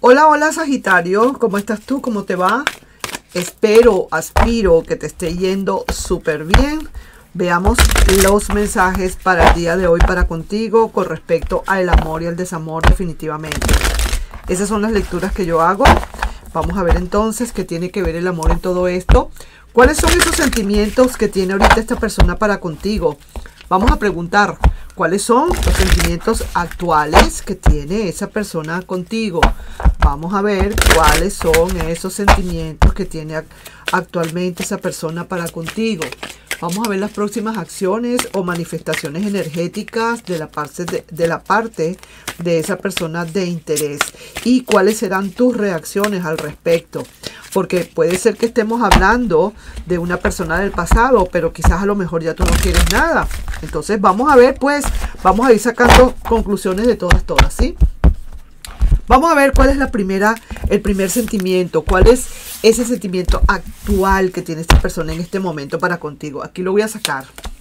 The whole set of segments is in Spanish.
Hola, hola Sagitario, ¿cómo estás tú? ¿Cómo te va? Espero, aspiro que te esté yendo súper bien. Veamos los mensajes para el día de hoy para contigo con respecto al amor y al desamor definitivamente. Esas son las lecturas que yo hago. Vamos a ver entonces qué tiene que ver el amor en todo esto. ¿Cuáles son esos sentimientos que tiene ahorita esta persona para contigo? Vamos a preguntar, ¿cuáles son los sentimientos actuales que tiene esa persona contigo? Vamos a ver cuáles son esos sentimientos que tiene actualmente esa persona para contigo. Vamos a ver las próximas acciones o manifestaciones energéticas de la parte de esa persona de interés. Y cuáles serán tus reacciones al respecto. Porque puede ser que estemos hablando de una persona del pasado, pero quizás a lo mejor ya tú no quieres nada. Entonces vamos a ver, pues, vamos a ir sacando conclusiones de todas, ¿sí? Vamos a ver cuál es el primer sentimiento, cuál es ese sentimiento actual que tiene esta persona en este momento para contigo. Aquí lo voy a sacar.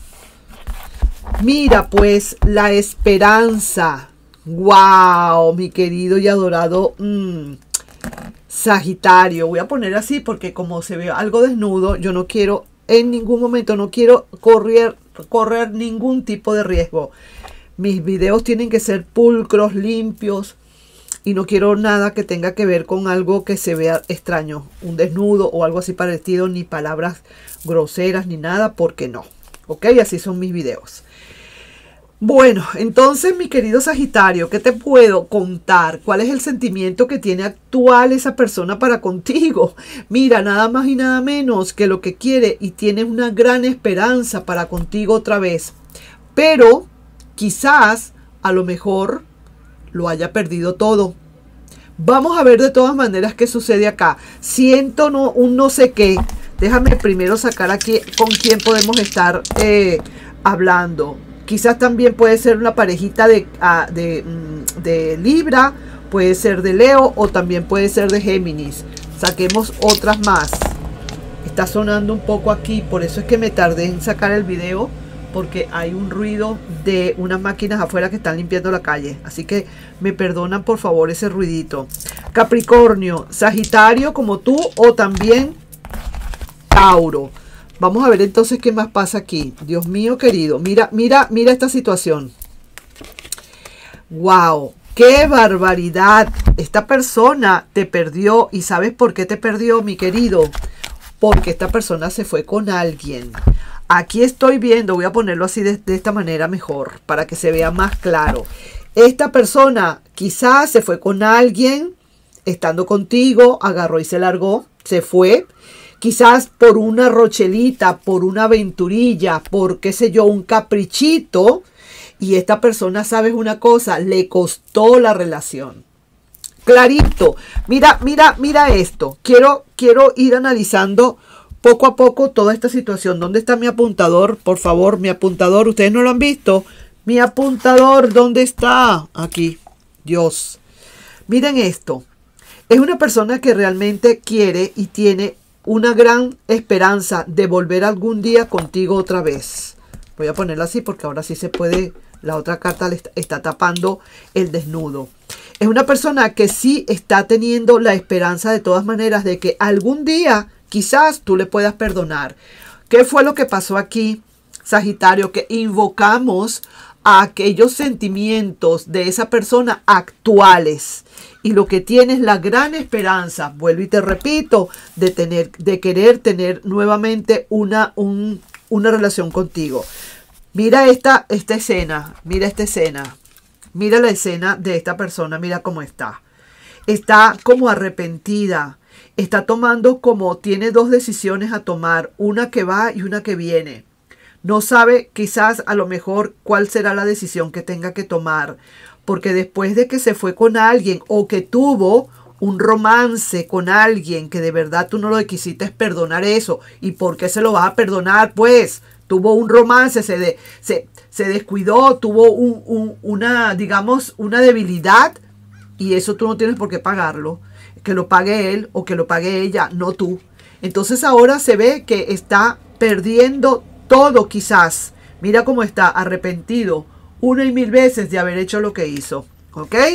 Mira, pues, la esperanza. ¡Wow! Mi querido y adorado Sagitario. Voy a poner así porque como se ve algo desnudo, yo no quiero, en ningún momento, no quiero correr ningún tipo de riesgo. Mis videos tienen que ser pulcros, limpios. Y no quiero nada que tenga que ver con algo que se vea extraño. Un desnudo o algo así parecido. Ni palabras groseras ni nada. Porque no. ¿Ok? Así son mis videos. Bueno, entonces mi querido Sagitario, ¿qué te puedo contar? ¿Cuál es el sentimiento que tiene actual esa persona para contigo? Mira, nada más y nada menos que lo que quiere y tiene una gran esperanza para contigo otra vez. Pero quizás, a lo mejor, lo haya perdido todo. Vamos a ver de todas maneras qué sucede acá. Siento un no sé qué. Déjame primero sacar aquí con quién podemos estar hablando. Quizás también puede ser una parejita de Libra, puede ser de Leo o también puede ser de Géminis. Saquemos otras más. Está sonando un poco aquí, por eso es que me tardé en sacar el video, porque hay un ruido de unas máquinas afuera que están limpiando la calle. Así que me perdonan por favor ese ruidito. Capricornio, Sagitario como tú o también Tauro. Vamos a ver entonces qué más pasa aquí. Dios mío querido, mira esta situación. ¡Wow! ¡Qué barbaridad! Esta persona te perdió. ¿Y sabes por qué te perdió, mi querido? Porque esta persona se fue con alguien. Aquí estoy viendo, voy a ponerlo así de esta manera mejor, para que se vea más claro. Esta persona quizás se fue con alguien, estando contigo, agarró y se largó, se fue. Quizás por una rochelita, por una aventurilla, por qué sé yo, un caprichito. Y esta persona, ¿sabes una cosa? Le costó la relación. Clarito. Mira esto. Quiero ir analizando poco a poco toda esta situación. ¿Dónde está mi apuntador? Por favor, mi apuntador. ¿Ustedes no lo han visto? Mi apuntador, ¿dónde está? Aquí. Dios. Miren esto. Es una persona que realmente quiere y tiene una gran esperanza de volver algún día contigo otra vez. Voy a ponerla así porque ahora sí se puede. La otra carta le está tapando el desnudo. Es una persona que sí está teniendo la esperanza de todas maneras de que algún día quizás tú le puedas perdonar. ¿Qué fue lo que pasó aquí, Sagitario? Que invocamos a aquellos sentimientos de esa persona actuales. Y lo que tiene es la gran esperanza, vuelvo y te repito, de querer tener nuevamente una relación contigo. Mira esta escena, mira esta escena. Mira la escena de esta persona, mira cómo está. Está como arrepentida. Está tomando tiene dos decisiones a tomar, una que va y una que viene. No sabe quizás a lo mejor cuál será la decisión que tenga que tomar, porque después de que se fue con alguien o que tuvo un romance con alguien que de verdad tú no lo quisiste perdonar eso. ¿Y por qué se lo vas a perdonar? Pues tuvo un romance, se descuidó, tuvo una debilidad y eso tú no tienes por qué pagarlo. Que lo pague él o que lo pague ella, no tú. Entonces ahora se ve que está perdiendo todo quizás. Mira cómo está arrepentido 1 y 1000 veces de haber hecho lo que hizo. ¿Ok?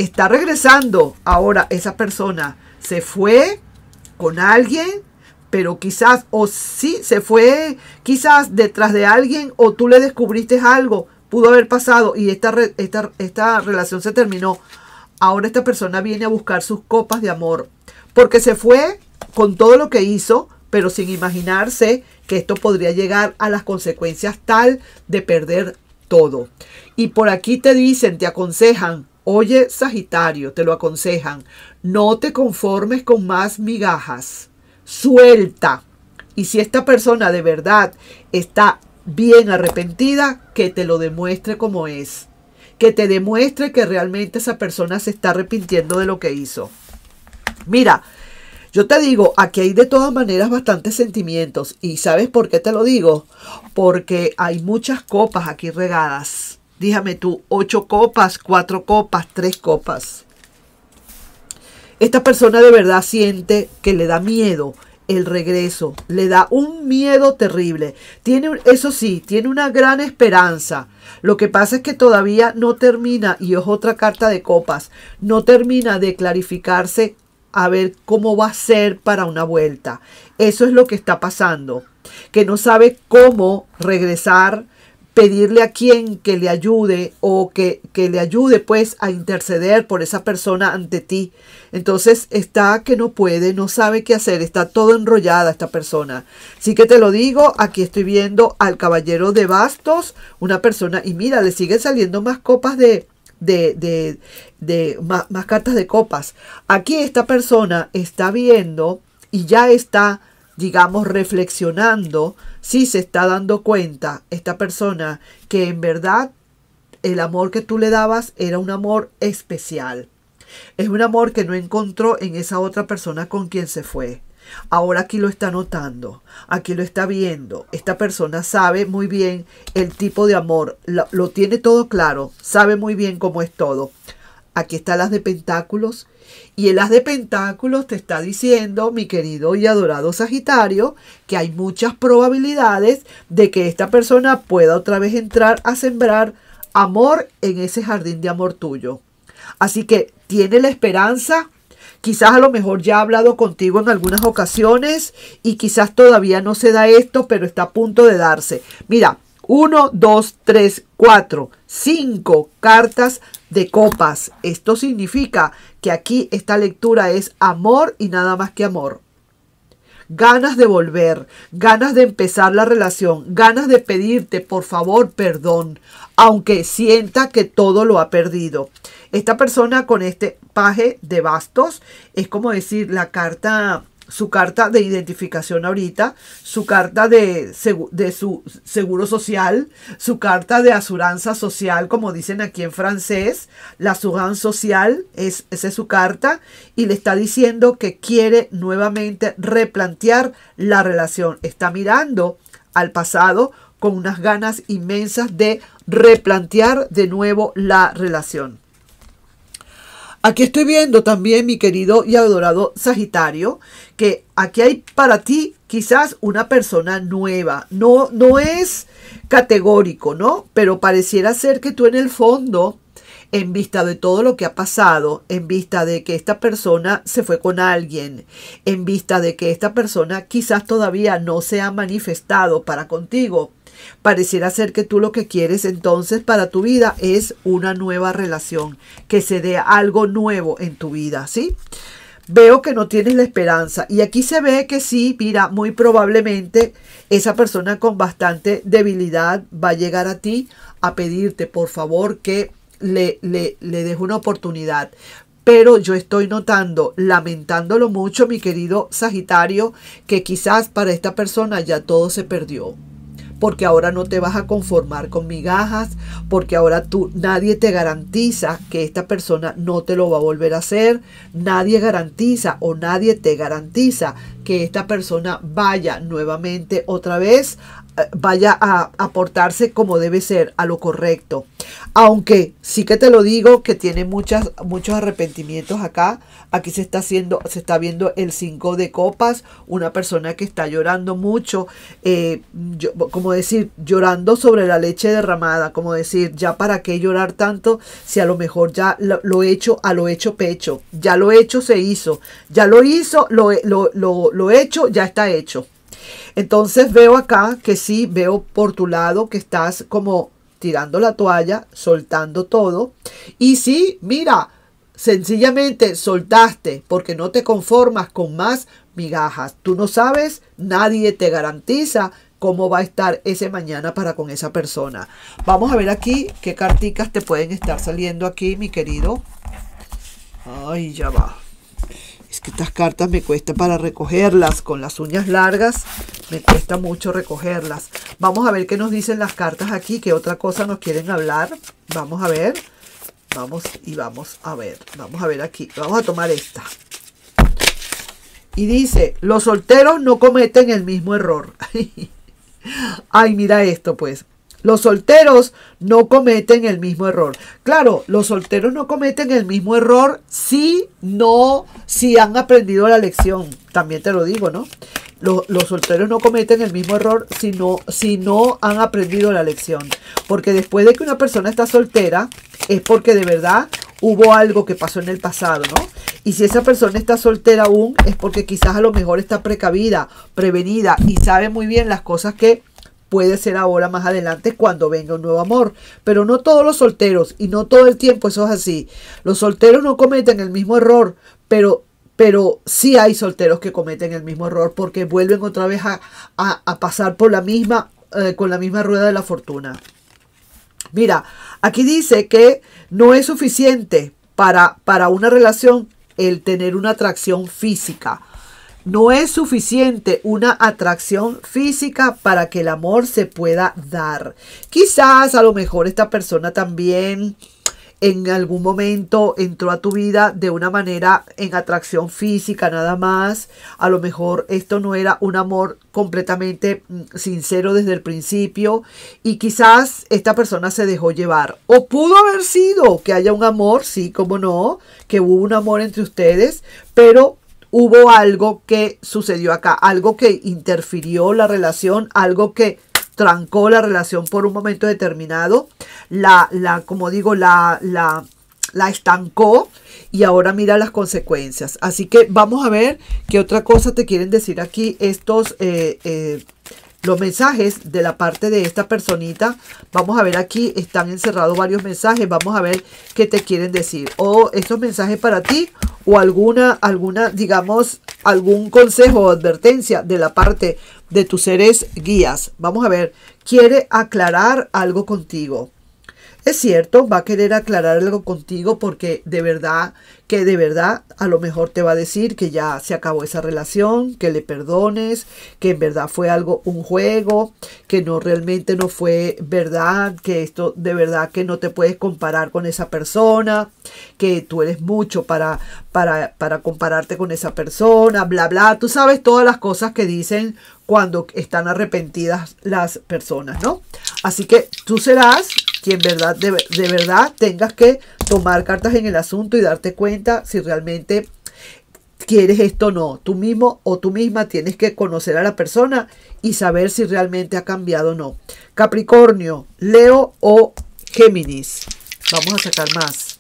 está regresando. Ahora esa persona se fue con alguien, pero quizás, o sí, se fue quizás detrás de alguien, o tú le descubriste algo, pudo haber pasado y esta relación se terminó. Ahora esta persona viene a buscar sus copas de amor, porque se fue con todo lo que hizo, pero sin imaginarse que esto podría llegar a las consecuencias tal de perder todo. Y por aquí te dicen, te aconsejan, oye Sagitario, te lo aconsejan, no te conformes con más migajas, suelta. Y si esta persona de verdad está bien arrepentida, que te lo demuestre como es. Que te demuestre que realmente esa persona se está arrepintiendo de lo que hizo. Mira, yo te digo, aquí hay de todas maneras bastantes sentimientos. ¿Y sabes por qué te lo digo? Porque hay muchas copas aquí regadas. Dígame tú, 8 copas, 4 copas, 3 copas. Esta persona de verdad siente que le da miedo el regreso. Le da un miedo terrible. Eso sí, tiene una gran esperanza. Lo que pasa es que todavía no termina, y es otra carta de copas, no termina de clarificarse a ver cómo va a ser para una vuelta. Eso es lo que está pasando. Que no sabe cómo regresar, pedirle a quien que le ayude o que le ayude pues a interceder por esa persona ante ti. Entonces está que no puede, no sabe qué hacer, está todo enrollada esta persona. Sí que te lo digo, aquí estoy viendo al caballero de bastos, una persona, y mira, le siguen saliendo más copas más cartas de copas. Aquí esta persona está viendo y ya está, digamos, reflexionando, si se está dando cuenta esta persona que en verdad el amor que tú le dabas era un amor especial. Es un amor que no encontró en esa otra persona con quien se fue. Ahora aquí lo está notando, aquí lo está viendo. Esta persona sabe muy bien el tipo de amor, lo tiene todo claro, sabe muy bien cómo es todo. Aquí está el as de pentáculos, y el as de pentáculos te está diciendo, mi querido y adorado Sagitario, que hay muchas probabilidades de que esta persona pueda otra vez entrar a sembrar amor en ese jardín de amor tuyo. Así que tiene la esperanza. Quizás a lo mejor ya ha hablado contigo en algunas ocasiones y quizás todavía no se da esto, pero está a punto de darse. Mira, 1, 2, 3, 4, 5 cartas de copas. Esto significa que aquí esta lectura es amor y nada más que amor. Ganas de volver, ganas de empezar la relación, ganas de pedirte por favor perdón, aunque sienta que todo lo ha perdido. Esta persona con este paje de bastos es como decir la carta, su carta de identificación ahorita, su carta de su seguro social, su carta de aseguranza social, como dicen aquí en francés, la assurance social, esa es su carta, y le está diciendo que quiere nuevamente replantear la relación. Está mirando al pasado con unas ganas inmensas de replantear de nuevo la relación. Aquí estoy viendo también, mi querido y adorado Sagitario, que aquí hay para ti quizás una persona nueva. No es categórico, ¿no? Pero pareciera ser que tú en el fondo, en vista de todo lo que ha pasado, en vista de que esta persona se fue con alguien, en vista de que esta persona quizás todavía no se ha manifestado para contigo, pareciera ser que tú lo que quieres entonces para tu vida es una nueva relación, que se dé algo nuevo en tu vida, ¿sí? Veo que no tienes la esperanza y aquí se ve que sí, mira, muy probablemente esa persona con bastante debilidad va a llegar a ti a pedirte por favor que le des una oportunidad. Pero yo estoy notando, lamentándolo mucho, mi querido Sagitario, que quizás para esta persona ya todo se perdió. Porque ahora no te vas a conformar con migajas, porque ahora nadie te garantiza que esta persona no te lo va a volver a hacer, nadie garantiza o nadie te garantiza que esta persona vaya nuevamente otra vez vaya a portarse como debe ser, a lo correcto. Aunque sí que te lo digo que tiene muchos arrepentimientos acá. Aquí se está viendo el 5 de copas, una persona que está llorando mucho, como decir, llorando sobre la leche derramada, como decir, ya para qué llorar tanto si a lo mejor ya lo hecho, a lo hecho pecho, ya lo hecho se hizo, ya lo hizo, lo hecho, ya está hecho. Entonces veo acá que sí, veo por tu lado que estás como tirando la toalla, soltando todo. Y sí, mira, sencillamente soltaste porque no te conformas con más migajas. Tú no sabes, nadie te garantiza cómo va a estar ese mañana para con esa persona. Vamos a ver aquí qué carticas te pueden estar saliendo aquí, mi querido. Ay, ya va. Es que estas cartas me cuesta para recogerlas. Con las uñas largas me cuesta mucho recogerlas. Vamos a ver qué nos dicen las cartas aquí. ¿Qué otra cosa nos quieren hablar? Vamos a ver. Vamos a ver. Vamos a ver aquí. Vamos a tomar esta. Y dice, los solteros no cometen el mismo error. Ay, mira esto pues. Los solteros no cometen el mismo error. Claro, los solteros no cometen el mismo error si han aprendido la lección. También te lo digo, ¿no? Los solteros no cometen el mismo error si no han aprendido la lección. Porque después de que una persona está soltera, es porque de verdad hubo algo que pasó en el pasado, ¿no? Y si esa persona está soltera aún, es porque quizás a lo mejor está precavida, prevenida y sabe muy bien las cosas que puede ser ahora más adelante cuando venga un nuevo amor. Pero no todos los solteros y no todo el tiempo eso es así. Los solteros no cometen el mismo error, pero sí hay solteros que cometen el mismo error porque vuelven otra vez a pasar por la misma, con la misma rueda de la fortuna. Mira, aquí dice que no es suficiente para una relación el tener una atracción física. No es suficiente una atracción física para que el amor se pueda dar. Quizás a lo mejor esta persona también en algún momento entró a tu vida de una manera en atracción física nada más. A lo mejor esto no era un amor completamente sincero desde el principio y quizás esta persona se dejó llevar. O pudo haber sido que haya un amor, sí, como no, que hubo un amor entre ustedes, pero hubo algo que sucedió acá, algo que interfirió la relación, algo que trancó la relación por un momento determinado, como digo, la estancó y ahora mira las consecuencias. Así que vamos a ver qué otra cosa te quieren decir aquí estos los mensajes de la parte de esta personita. Vamos a ver aquí, están encerrados varios mensajes. Vamos a ver qué te quieren decir. O estos mensajes para ti o alguna, digamos, algún consejo o advertencia de la parte de tus seres guías. Vamos a ver, quiere aclarar algo contigo. Es cierto, va a querer aclarar algo contigo porque de verdad a lo mejor te va a decir que ya se acabó esa relación, que le perdones, que en verdad fue un juego, que no realmente no fue verdad, que esto de verdad que no te puedes comparar con esa persona, que tú eres mucho para compararte con esa persona, bla, bla. Tú sabes todas las cosas que dicen cuando están arrepentidas las personas, ¿no? Así que tú serás quien de verdad tengas que tomar cartas en el asunto y darte cuenta si realmente quieres esto o no. Tú mismo o tú misma tienes que conocer a la persona y saber si realmente ha cambiado o no. Capricornio, Leo o Géminis. Vamos a sacar más.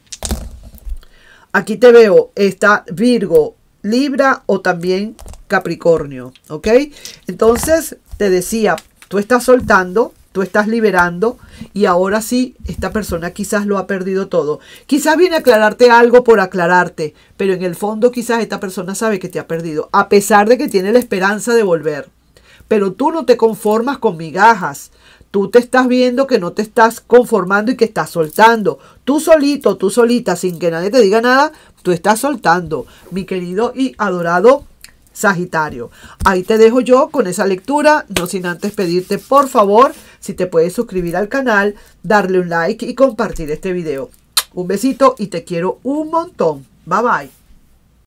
Aquí te veo, está Virgo, Libra o también Capricornio, ¿ok? Entonces, te decía, tú estás soltando, tú estás liberando y ahora sí, esta persona quizás lo ha perdido todo. Quizás viene a aclararte algo por aclararte, pero en el fondo quizás esta persona sabe que te ha perdido, a pesar de que tiene la esperanza de volver. Pero tú no te conformas con migajas. Tú te estás viendo que no te estás conformando y que estás soltando. Tú solito, tú solita, sin que nadie te diga nada, tú estás soltando, mi querido y adorado Sagitario. Ahí te dejo yo con esa lectura, no sin antes pedirte por favor si te puedes suscribir al canal, darle un like y compartir este video. Un besito y te quiero un montón. Bye bye.